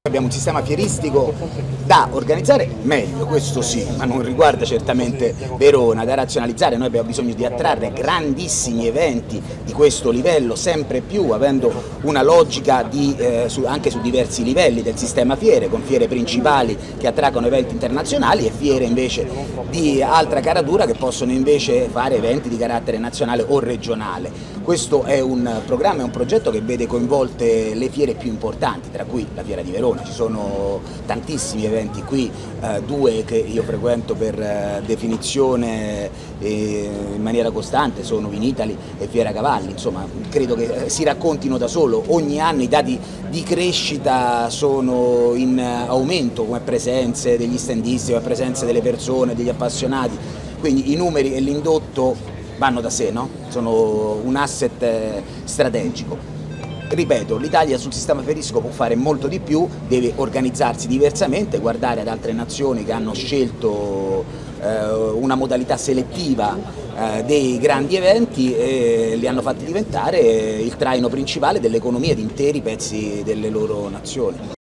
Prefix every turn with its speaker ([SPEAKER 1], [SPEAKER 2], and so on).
[SPEAKER 1] Abbiamo un sistema fieristico da organizzare meglio, questo sì, ma non riguarda certamente Verona, da razionalizzare. Noi abbiamo bisogno di attrarre grandissimi eventi di questo livello, sempre più avendo una logica anche su diversi livelli del sistema fiere, con fiere principali che attraggono eventi internazionali e fiere invece di altra caratura che possono invece fare eventi di carattere nazionale o regionale. Questo è un programma, è un progetto che vede coinvolte le fiere più importanti, tra cui la Fiera di Verona. Ci sono tantissimi eventi qui, due che io frequento per definizione in maniera costante, sono Vinitaly e Fiera Cavalli. Insomma, credo che si raccontino da solo. Ogni anno i dati di crescita sono in aumento come presenze degli standisti, come presenze delle persone, degli appassionati, quindi i numeri e l'indotto vanno da sé, no? Sono un asset strategico. Ripeto, l'Italia sul sistema fieristico può fare molto di più, deve organizzarsi diversamente, guardare ad altre nazioni che hanno scelto una modalità selettiva dei grandi eventi e li hanno fatti diventare il traino principale dell'economia di interi pezzi delle loro nazioni.